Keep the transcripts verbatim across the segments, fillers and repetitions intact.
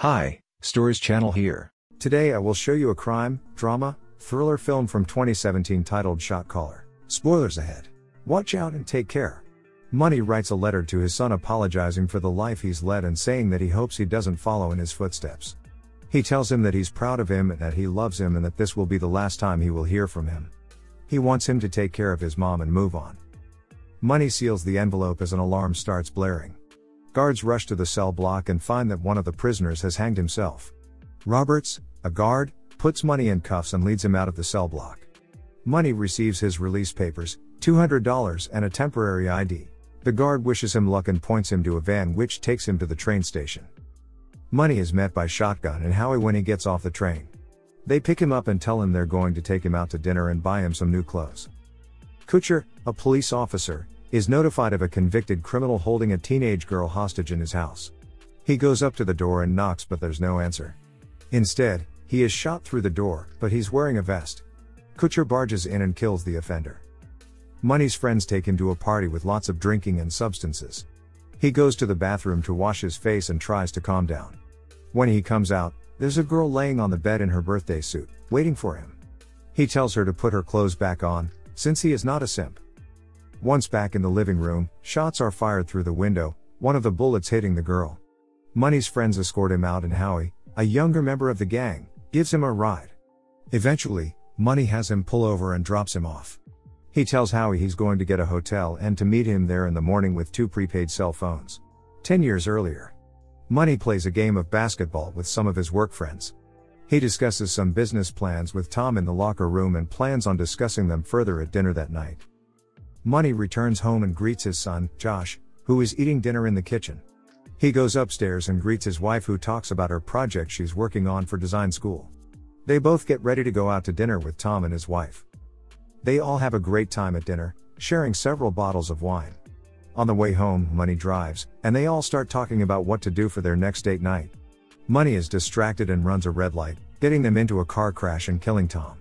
Hi, Stories Channel here. Today I will show you a crime, drama, thriller film from twenty seventeen titled Shot Caller. Spoilers ahead. Watch out and take care. Money writes a letter to his son apologizing for the life he's led and saying that he hopes he doesn't follow in his footsteps. He tells him that he's proud of him and that he loves him and that this will be the last time he will hear from him. He wants him to take care of his mom and move on. Money seals the envelope as an alarm starts blaring. Guards rush to the cell block and find that one of the prisoners has hanged himself. Roberts, a guard, puts Money in cuffs and leads him out of the cell block. Money receives his release papers, two hundred dollars and a temporary I D. The guard wishes him luck and points him to a van which takes him to the train station. Money is met by Shotgun and Howie when he gets off the train. They pick him up and tell him they're going to take him out to dinner and buy him some new clothes. Kutcher, a police officer, is notified of a convicted criminal holding a teenage girl hostage in his house. He goes up to the door and knocks but there's no answer. Instead, he is shot through the door, but he's wearing a vest. Kutcher barges in and kills the offender. Money's friends take him to a party with lots of drinking and substances. He goes to the bathroom to wash his face and tries to calm down. When he comes out, there's a girl laying on the bed in her birthday suit, waiting for him. He tells her to put her clothes back on, since he is not a simp. Once back in the living room, shots are fired through the window, one of the bullets hitting the girl. Money's friends escort him out and Howie, a younger member of the gang, gives him a ride. Eventually, Money has him pull over and drops him off. He tells Howie he's going to get a hotel and to meet him there in the morning with two prepaid cell phones. Ten years earlier, Money plays a game of basketball with some of his work friends. He discusses some business plans with Tom in the locker room and plans on discussing them further at dinner that night. Money returns home and greets his son, Josh, who is eating dinner in the kitchen. He goes upstairs and greets his wife who talks about her project she's working on for design school. They both get ready to go out to dinner with Tom and his wife. They all have a great time at dinner, sharing several bottles of wine. On the way home, Money drives, and they all start talking about what to do for their next date night. Money is distracted and runs a red light, getting them into a car crash and killing Tom.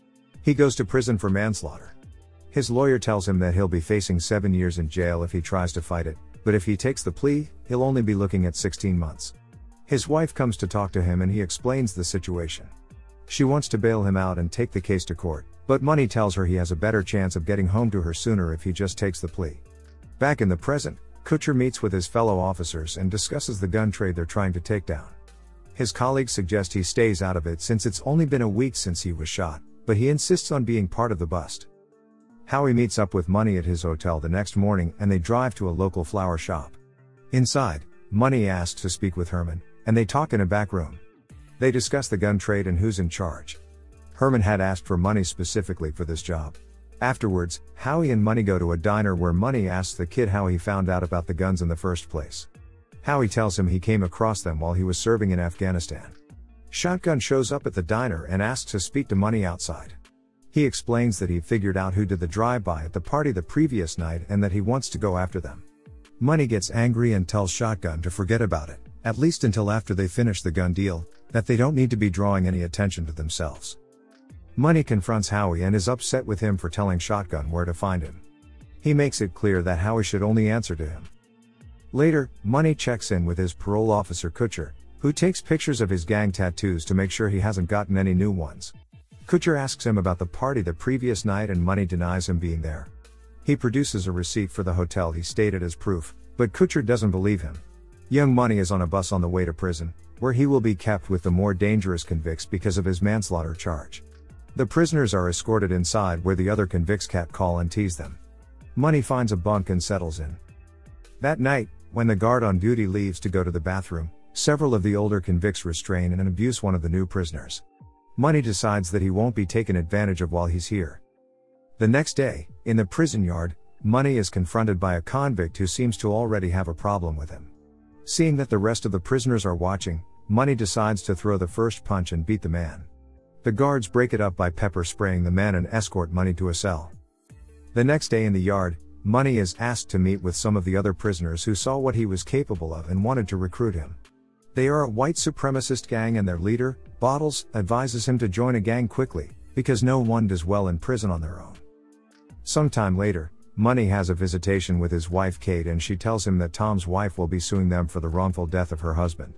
He goes to prison for manslaughter. His lawyer tells him that he'll be facing seven years in jail if he tries to fight it, but if he takes the plea, he'll only be looking at sixteen months. His wife comes to talk to him and he explains the situation. She wants to bail him out and take the case to court, but Money tells her he has a better chance of getting home to her sooner if he just takes the plea. Back in the present, Kutcher meets with his fellow officers and discusses the gun trade they're trying to take down. His colleagues suggest he stays out of it since it's only been a week since he was shot, but he insists on being part of the bust. Howie meets up with Money at his hotel the next morning and they drive to a local flower shop. Inside, Money asks to speak with Herman, and they talk in a back room. They discuss the gun trade and who's in charge. Herman had asked for Money specifically for this job. Afterwards, Howie and Money go to a diner where Money asks the kid how he found out about the guns in the first place. Howie tells him he came across them while he was serving in Afghanistan. Shotgun shows up at the diner and asks to speak to Money outside. He explains that he figured out who did the drive-by at the party the previous night and that he wants to go after them. Money gets angry and tells Shotgun to forget about it, at least until after they finish the gun deal, that they don't need to be drawing any attention to themselves. Money confronts Howie and is upset with him for telling Shotgun where to find him. He makes it clear that Howie should only answer to him. Later, Money checks in with his parole officer Kutcher, who takes pictures of his gang tattoos to make sure he hasn't gotten any new ones. Kutcher asks him about the party the previous night and Money denies him being there. He produces a receipt for the hotel he stayed at as proof, but Kutcher doesn't believe him. Young Money is on a bus on the way to prison, where he will be kept with the more dangerous convicts because of his manslaughter charge. The prisoners are escorted inside where the other convicts catcall and tease them. Money finds a bunk and settles in. That night, when the guard on duty leaves to go to the bathroom, several of the older convicts restrain and abuse one of the new prisoners. Money decides that he won't be taken advantage of while he's here. The next day, in the prison yard, Money is confronted by a convict who seems to already have a problem with him. Seeing that the rest of the prisoners are watching, Money decides to throw the first punch and beat the man. The guards break it up by pepper spraying the man and escort Money to a cell. The next day in the yard, Money is asked to meet with some of the other prisoners who saw what he was capable of and wanted to recruit him. They are a white supremacist gang and their leader, Bottles, advises him to join a gang quickly, because no one does well in prison on their own. Sometime later, Money has a visitation with his wife Kate and she tells him that Tom's wife will be suing them for the wrongful death of her husband.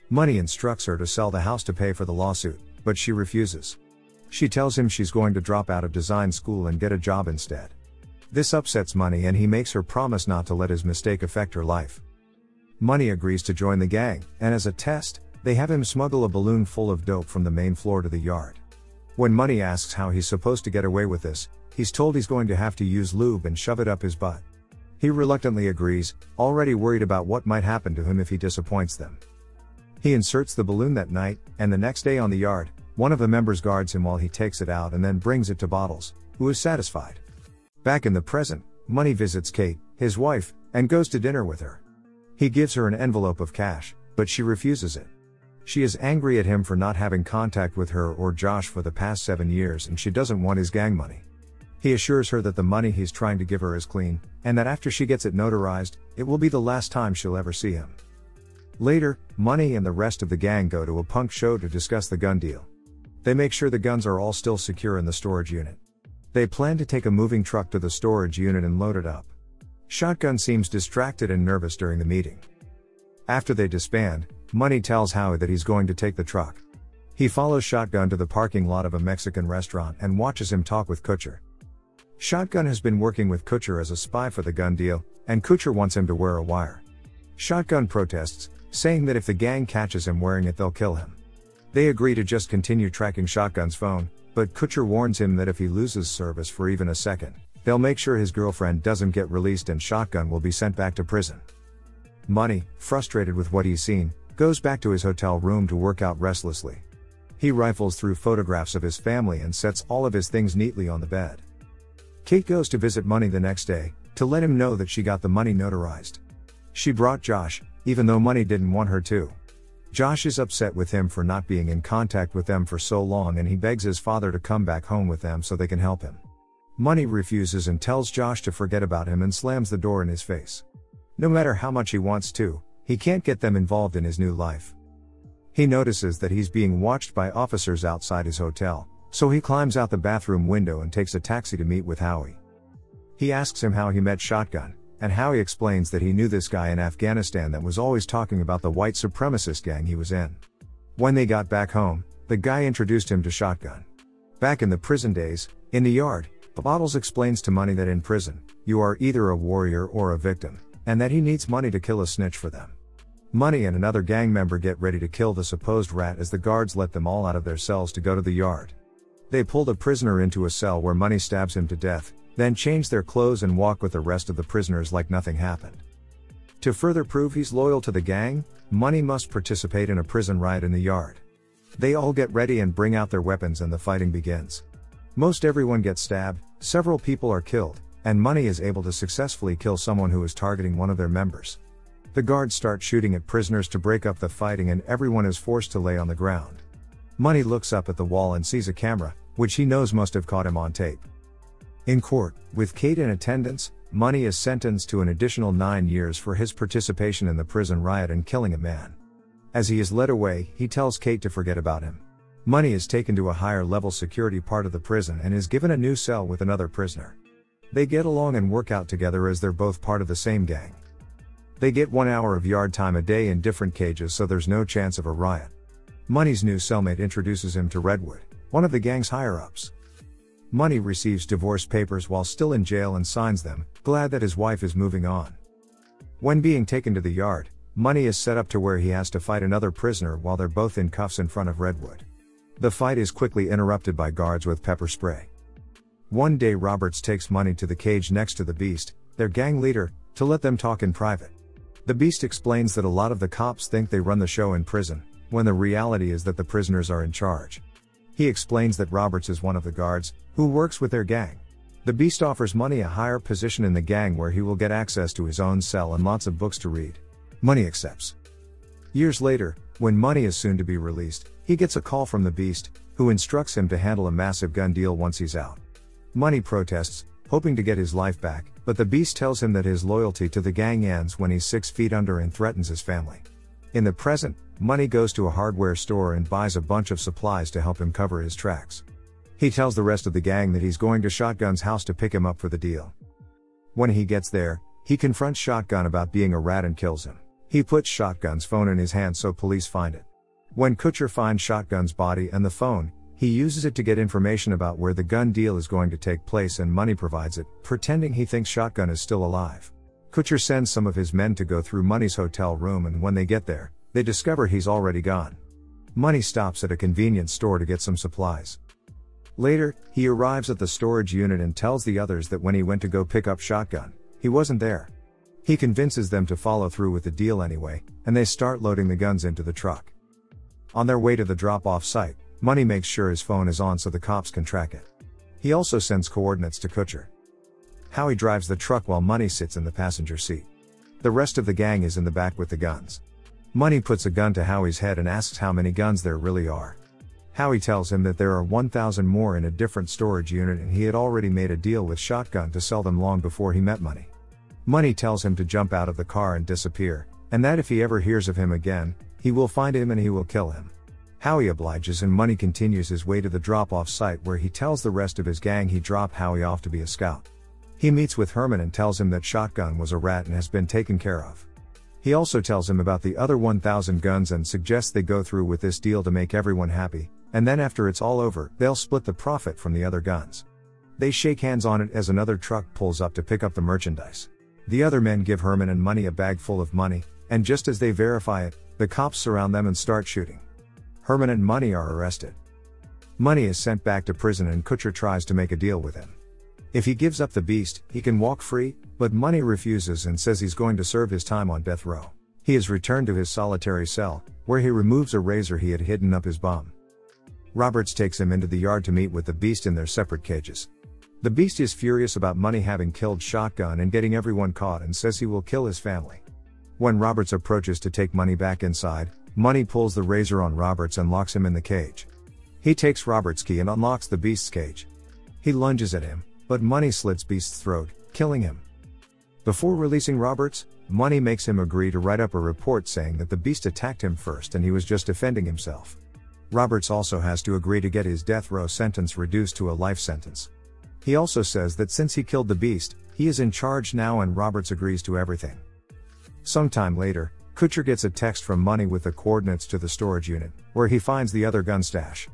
Money instructs her to sell the house to pay for the lawsuit, but she refuses. She tells him she's going to drop out of design school and get a job instead. This upsets Money and he makes her promise not to let his mistake affect her life. Money agrees to join the gang, and as a test, they have him smuggle a balloon full of dope from the main floor to the yard. When Money asks how he's supposed to get away with this, he's told he's going to have to use lube and shove it up his butt. He reluctantly agrees, already worried about what might happen to him if he disappoints them. He inserts the balloon that night, and the next day on the yard, one of the members guards him while he takes it out and then brings it to Bottles, who is satisfied. Back in the present, Money visits Kate, his wife, and goes to dinner with her. He gives her an envelope of cash, but she refuses it. She is angry at him for not having contact with her or Josh for the past seven years and she doesn't want his gang money. He assures her that the money he's trying to give her is clean, and that after she gets it notarized, it will be the last time she'll ever see him. Later, Money and the rest of the gang go to a punk show to discuss the gun deal. They make sure the guns are all still secure in the storage unit. They plan to take a moving truck to the storage unit and load it up. Shotgun seems distracted and nervous during the meeting. After they disband, Money tells Howie that he's going to take the truck. He follows Shotgun to the parking lot of a Mexican restaurant and watches him talk with Kutcher. Shotgun has been working with Kutcher as a spy for the gun deal, and Kutcher wants him to wear a wire. Shotgun protests, saying that if the gang catches him wearing it they'll kill him. They agree to just continue tracking Shotgun's phone, but Kutcher warns him that if he loses service for even a second, they'll make sure his girlfriend doesn't get released and Shotgun will be sent back to prison. Money, frustrated with what he's seen, goes back to his hotel room to work out restlessly. He rifles through photographs of his family and sets all of his things neatly on the bed. Kate goes to visit Money the next day, to let him know that she got the money notarized. She brought Josh, even though Money didn't want her to. Josh is upset with him for not being in contact with them for so long and he begs his father to come back home with them so they can help him. Money refuses and tells Josh to forget about him and slams the door in his face. No matter how much he wants to, he can't get them involved in his new life. He notices that he's being watched by officers outside his hotel, so he climbs out the bathroom window and takes a taxi to meet with Howie. He asks him how he met Shotgun, and Howie explains that he knew this guy in Afghanistan that was always talking about the white supremacist gang he was in. When they got back home, the guy introduced him to Shotgun. Back in the prison days, in the yard, Bottles explains to Money that in prison, you are either a warrior or a victim, and that he needs Money to kill a snitch for them. Money and another gang member get ready to kill the supposed rat as the guards let them all out of their cells to go to the yard. They pull the prisoner into a cell where Money stabs him to death, then change their clothes and walk with the rest of the prisoners like nothing happened. To further prove he's loyal to the gang, Money must participate in a prison riot in the yard. They all get ready and bring out their weapons and the fighting begins. Most everyone gets stabbed, several people are killed, and Money is able to successfully kill someone who is targeting one of their members. The guards start shooting at prisoners to break up the fighting and everyone is forced to lay on the ground. Money looks up at the wall and sees a camera, which he knows must have caught him on tape. In court, with Kate in attendance, Money is sentenced to an additional nine years for his participation in the prison riot and killing a man. As he is led away, he tells Kate to forget about him. Money is taken to a higher level security part of the prison and is given a new cell with another prisoner. They get along and work out together as they're both part of the same gang. They get one hour of yard time a day in different cages so there's no chance of a riot. Money's new cellmate introduces him to Redwood, one of the gang's higher-ups. Money receives divorce papers while still in jail and signs them, glad that his wife is moving on. When being taken to the yard, Money is set up to where he has to fight another prisoner while they're both in cuffs in front of Redwood. The fight is quickly interrupted by guards with pepper spray. One day Roberts takes Money to the cage next to the Beast, their gang leader, to let them talk in private. The Beast explains that a lot of the cops think they run the show in prison, when the reality is that the prisoners are in charge. He explains that Roberts is one of the guards, who works with their gang. The Beast offers Money a higher position in the gang where he will get access to his own cell and lots of books to read. Money accepts. Years later, when Money is soon to be released, he gets a call from the Beast, who instructs him to handle a massive gun deal once he's out. Money protests, hoping to get his life back, but the Beast tells him that his loyalty to the gang ends when he's six feet under and threatens his family. In the present, Money goes to a hardware store and buys a bunch of supplies to help him cover his tracks. He tells the rest of the gang that he's going to Shotgun's house to pick him up for the deal. When he gets there, he confronts Shotgun about being a rat and kills him. He puts Shotgun's phone in his hand so police find it. When Kutcher finds Shotgun's body and the phone, he uses it to get information about where the gun deal is going to take place, and Money provides it, pretending he thinks Shotgun is still alive. Kutcher sends some of his men to go through Money's hotel room, and when they get there, they discover he's already gone. Money stops at a convenience store to get some supplies. Later, he arrives at the storage unit and tells the others that when he went to go pick up Shotgun, he wasn't there. He convinces them to follow through with the deal anyway, and they start loading the guns into the truck. On their way to the drop-off site, Money makes sure his phone is on so the cops can track it. He also sends coordinates to Kutcher. Howie drives the truck while Money sits in the passenger seat. The rest of the gang is in the back with the guns. Money puts a gun to Howie's head and asks how many guns there really are. Howie tells him that there are one thousand more in a different storage unit, and he had already made a deal with Shotgun to sell them long before he met Money. Money tells him to jump out of the car and disappear, and that if he ever hears of him again, he will find him and he will kill him. Howie obliges, and Money continues his way to the drop-off site where he tells the rest of his gang he dropped Howie off to be a scout. He meets with Herman and tells him that Shotgun was a rat and has been taken care of. He also tells him about the other one thousand guns and suggests they go through with this deal to make everyone happy, and then after it's all over, they'll split the profit from the other guns. They shake hands on it as another truck pulls up to pick up the merchandise. The other men give Herman and Money a bag full of money, and just as they verify it, the cops surround them and start shooting. Herman and Money are arrested. Money is sent back to prison, and Kutcher tries to make a deal with him. If he gives up the beast, he can walk free, but Money refuses and says he's going to serve his time on death row. He is returned to his solitary cell, where he removes a razor he had hidden up his bum. Roberts takes him into the yard to meet with the beast in their separate cages. The beast is furious about Money having killed Shotgun and getting everyone caught, and says he will kill his family. When Roberts approaches to take Money back inside, Money pulls the razor on Roberts and locks him in the cage. He takes Roberts' key and unlocks the beast's cage. He lunges at him, but Money slits Beast's throat, killing him. Before releasing Roberts, Money makes him agree to write up a report saying that the beast attacked him first and he was just defending himself. Roberts also has to agree to get his death row sentence reduced to a life sentence. He also says that since he killed the beast, he is in charge now, and Roberts agrees to everything. Sometime later, Kutcher gets a text from Money with the coordinates to the storage unit, where he finds the other gun stash.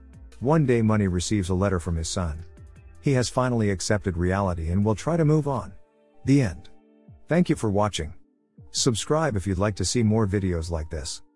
One day Money receives a letter from his son. He has finally accepted reality and will try to move on. The end. Thank you for watching. Subscribe if you'd like to see more videos like this.